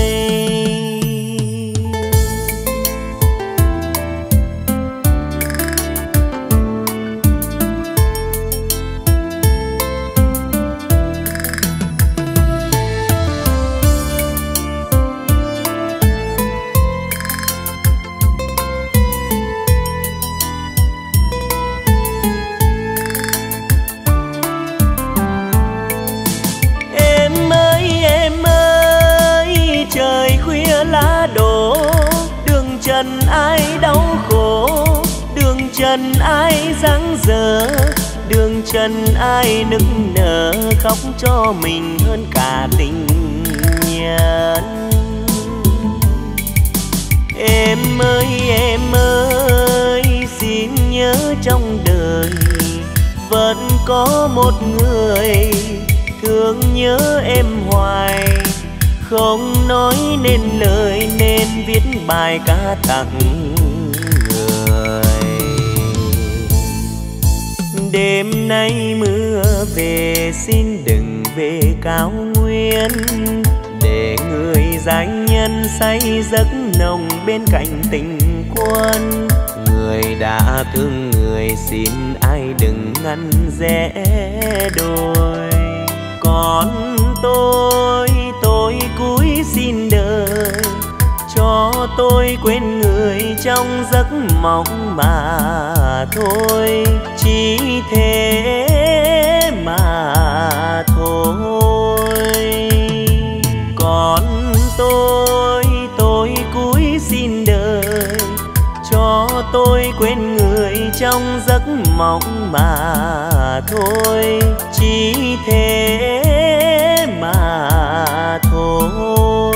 trần ai dang dở, đường trần ai nức nở, khóc cho mình hơn cả tình nhân. Em ơi em ơi xin nhớ trong đời vẫn có một người thương nhớ em hoài, không nói nên lời nên viết bài ca tặng người. Đêm nay mưa về xin đừng về cao nguyên, để người giai nhân say giấc nồng bên cạnh tình quân. Người đã thương người xin ai đừng ngăn rẽ đôi. Còn tôi, tôi cúi xin đời, cho tôi quên người trong giấc mộng mà thôi, chỉ thế mà thôi. Còn tôi, tôi cúi xin đời, cho tôi quên người trong giấc mộng mà thôi, chỉ thế mà thôi.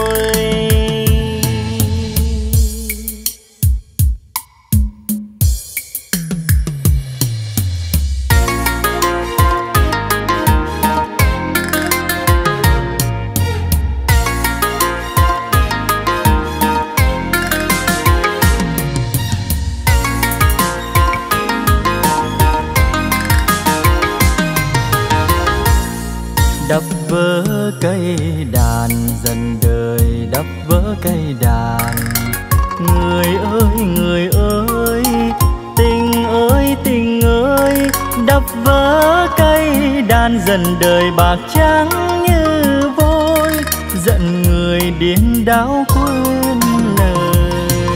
Đập vỡ cây đàn dần đời, đập vỡ cây đàn. Người ơi người ơi tình ơi tình ơi, đập vỡ cây đàn dần đời bạc trắng như vôi, giận người điên đảo quên lời.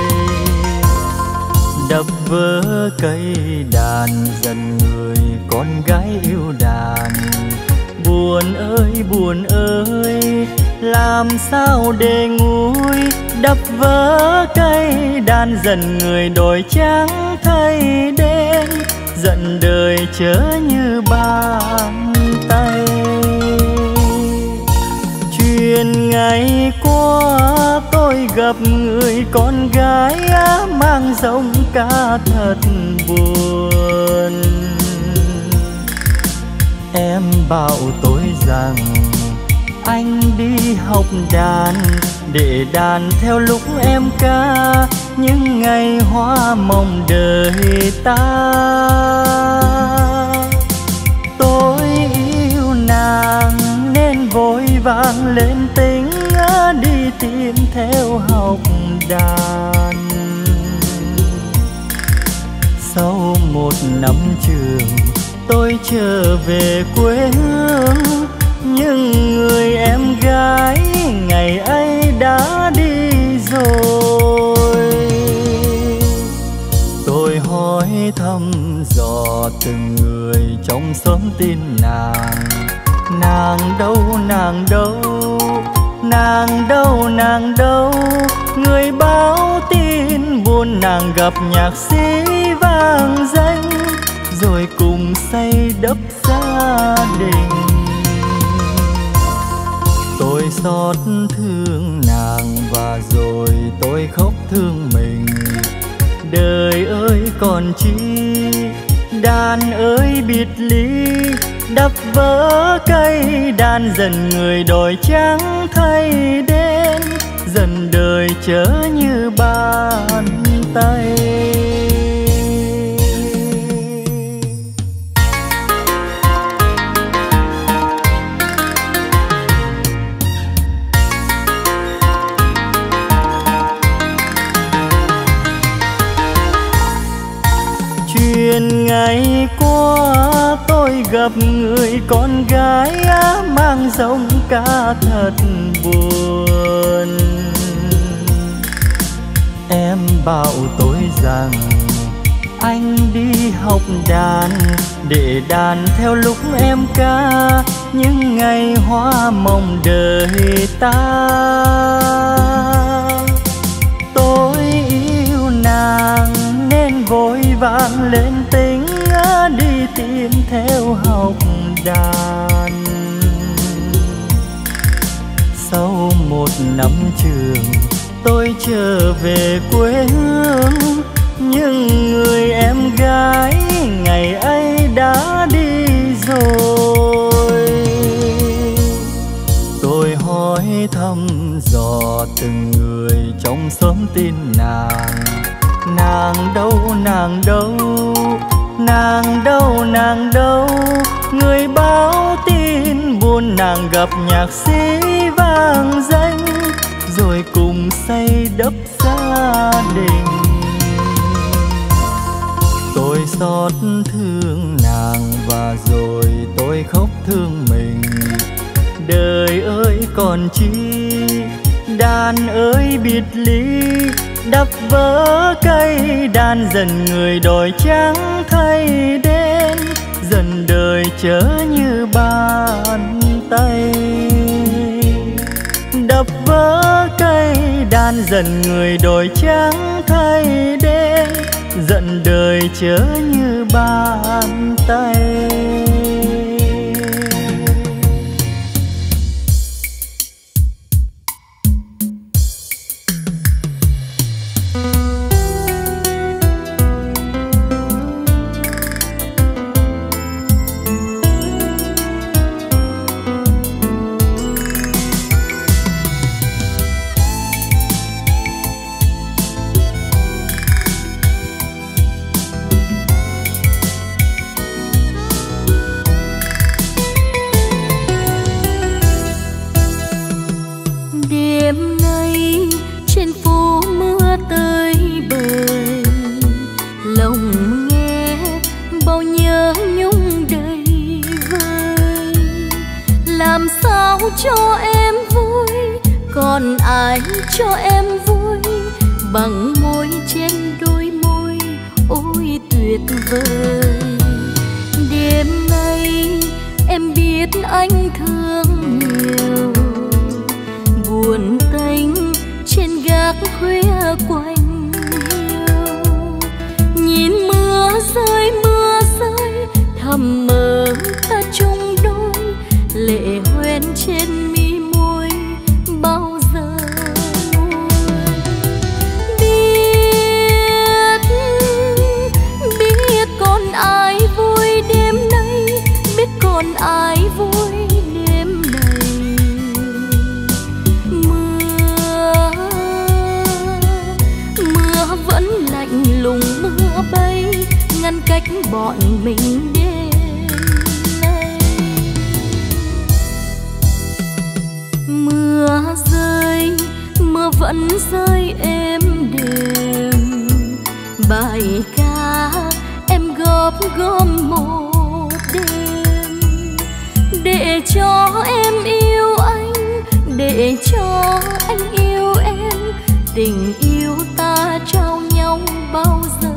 Đập vỡ cây đàn dần người con gái yêu đàn. Buồn ơi buồn ơi làm sao để nguôi, đập vỡ cây đàn dần người đổi trắng thay đen, giận đời chớ như bàn tay. Chuyện ngày qua tôi gặp người con gái mang giọng ca thật buồn. Em bảo tôi rằng anh đi học đàn, để đàn theo lúc em ca những ngày hoa mộng đời ta. Tôi yêu nàng nên vội vàng lên tính đi tìm theo học đàn. Sau một năm trường tôi trở về quê hương, nhưng người em gái ngày ấy đã đi rồi. Tôi hỏi thăm dò từng người trong xóm tin nàng. Nàng đâu nàng đâu, nàng đâu nàng đâu, người báo tin buồn nàng gặp nhạc sĩ vang danh, rồi cùng xây đắp gia đình. Tôi xót thương nàng và rồi tôi khóc thương mình. Đời ơi còn chi, đàn ơi biệt ly, đập vỡ cây đàn dần người đổi trắng thay đen, dần đời chớ như bàn tay. Chuyện ngày qua tôi gặp người con gái mang giọng ca thật buồn. Em bảo tôi rằng anh đi học đàn, để đàn theo lúc em ca những ngày hoa mộng đời ta. Tôi yêu nàng nên vội vàng lên tính đi tìm theo học đàn. Sau một năm trường tôi trở về quê hương, nhưng người em gái ngày ấy đã đi rồi. Tôi hỏi thăm dò từng người trong xóm tin nàng, nàng đâu nàng đâu, nàng đâu nàng đâu. Người báo tin buồn nàng gặp nhạc sĩ vang danh, rồi cùng xây đắp gia đình. Tôi xót thương nàng và rồi tôi khóc thương mình. Đời ơi còn chi, đàn ơi biệt ly, đắp vỡ cây đàn dần người đòi trắng thay đen, dần đời chớ như bàn tay. Đập vỡ cây đàn dần người đòi trắng thay đen, dần đời chớ như bàn tay. Cho em vui, còn ai cho em vui bằng môi trên đôi môi ôi tuyệt vời. Đêm nay em biết anh thương nhiều, buồn tênh trên gác khuya quanh hiu. Nhìn mưa rơi mưa rơi thầm mơ ta chung đôi, lệ hoen trên mi môi bao giờ biết biết còn ai vui đêm nay, biết còn ai vui đêm này. Mưa mưa vẫn lạnh lùng mưa bay ngăn cách bọn mình đêm. Mưa rơi, mưa vẫn rơi êm đềm. Bài ca em góp gom một đêm, để cho em yêu anh, để cho anh yêu em. Tình yêu ta trao nhau bao giờ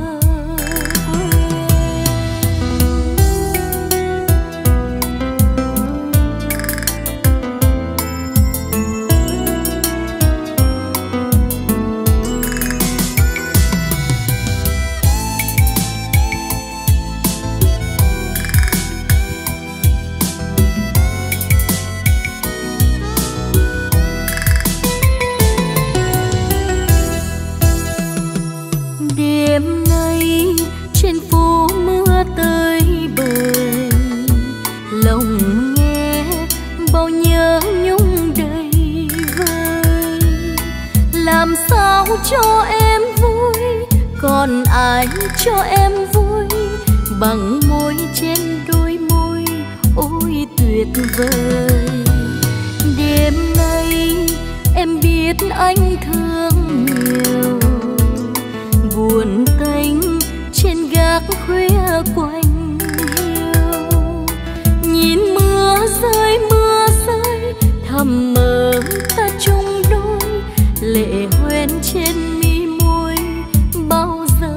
cho em vui, còn ai cho em vui bằng môi trên đôi môi ôi tuyệt vời. Đêm nay em biết anh thương nhiều, buồn tênh trên gác khuya quanh hiu. Nhìn mưa rơi mưa rơi thầm mơ ta chung đôi, lệ hoen trên mi môi bao giờ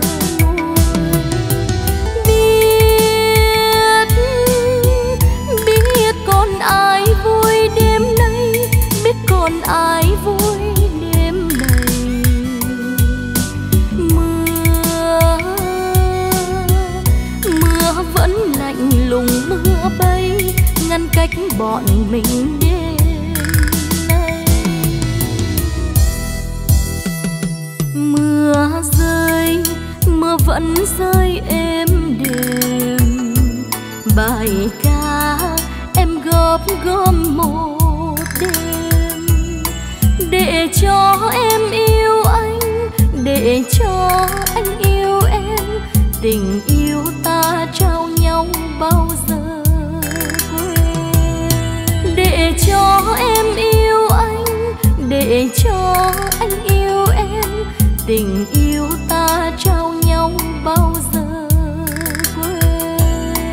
biết biết còn ai vui đêm nay, biết còn ai vui đêm này. Mưa bọn mình đêm nay. Mưa rơi, mưa vẫn rơi êm đềm, bài ca em góp gom một đêm để cho em yêu anh, để cho anh yêu em. Tình yêu ta trao nhau bao giờ quên, để cho em yêu anh, để cho anh yêu em. Tình yêu ta trao nhau bao giờ quên.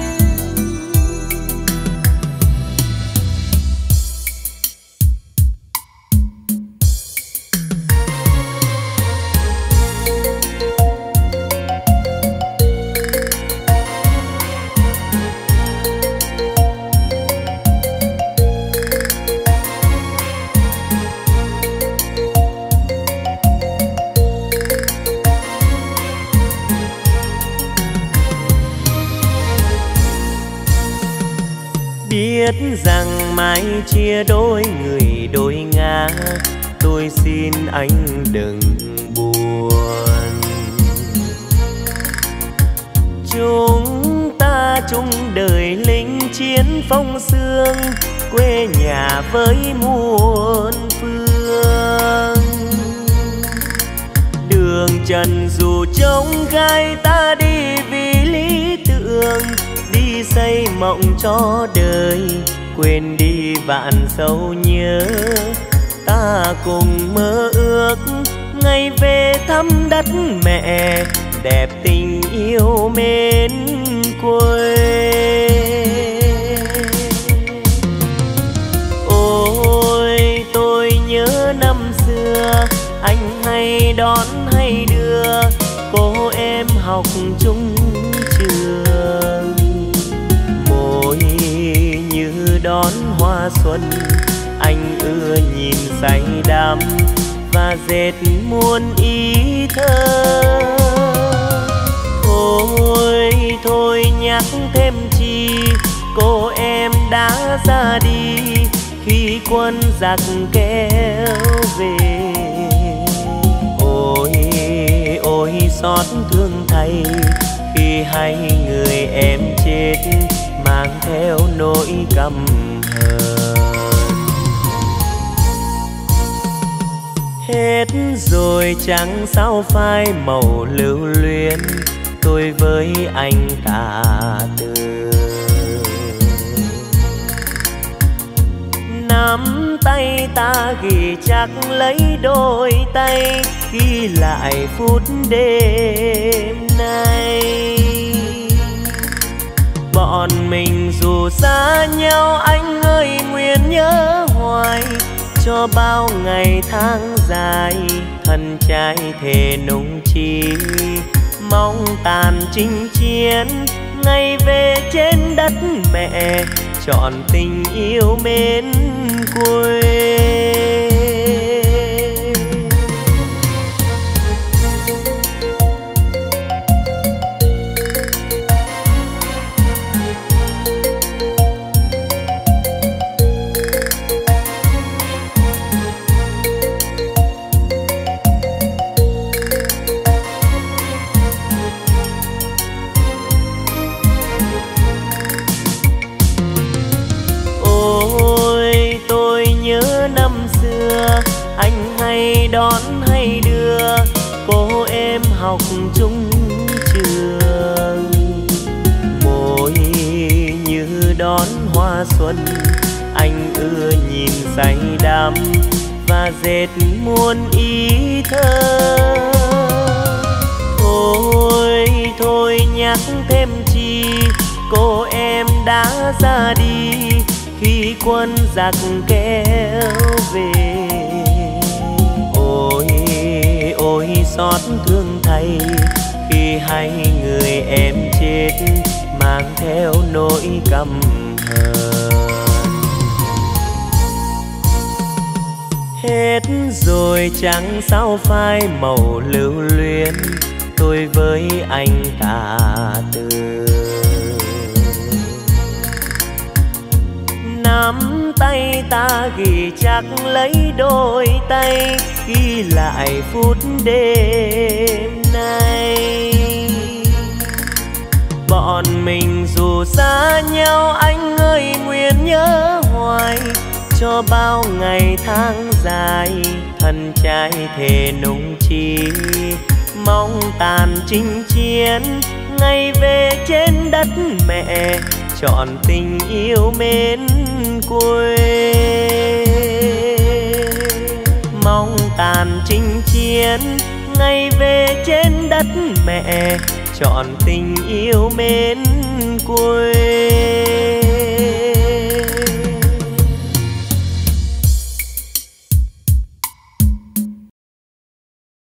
Biết rằng mai chia đôi người đôi ngã, tôi xin anh đừng buồn. Chúng ta chung đời lính chiến phong sương, quê nhà với muôn phương. Đường trần dù trông gai, ta đi vì lý tưởng, đi xây mộng cho đời, quên đi vạn sầu nhớ. Ta cùng mơ ước ngày về thăm đất mẹ, đẹp tình yêu mến quê. Ôi tôi nhớ năm xưa, anh hay đón hay đưa cô em học chung trường. Môi như đón hoa xuân, anh ưa nhìn say đắm và dệt muôn ý thơ. Thôi thôi nhắc thêm chi, cô em đã ra đi khi quân giặc kéo về. Ôi ôi xót thương thay khi hay người em chết, mang theo nỗi căm hờn. Hết rồi chẳng sao phai màu lưu luyến, tôi với anh cả từ. Nắm tay ta ghi chắc lấy đôi tay, ghi lại phút đêm nay. Bọn mình dù xa nhau, anh ơi nguyện nhớ hoài, cho bao ngày tháng dài thân trai thề nung chi. Mong tàn chinh chiến ngày về trên đất mẹ, trọn tình yêu mến quê. Anh hay đón hay đưa cô em học chung trường. Môi như đón hoa xuân, anh ưa nhìn say đắm và dệt muôn ý thơ. Thôi thôi nhắc thêm chi, cô em đã ra đi khi quân giặc kéo về. Ôi ôi xót thương thay khi hay người em chết, mang theo nỗi căm hờn. Hết rồi chẳng sao phai màu lưu luyến, tôi với anh cả từ. tay ta ghi chắc lấy đôi tay, ghi lại phút đêm nay. Bọn mình dù xa nhau anh ơi nguyện nhớ hoài, cho bao ngày tháng dài thân trai thề nung chi. Mong tàn chinh chiến ngày về trên đất mẹ, trọn tình yêu mến quê. Mong tàn chinh chiến ngày về trên đất mẹ, trọn tình yêu mến quê.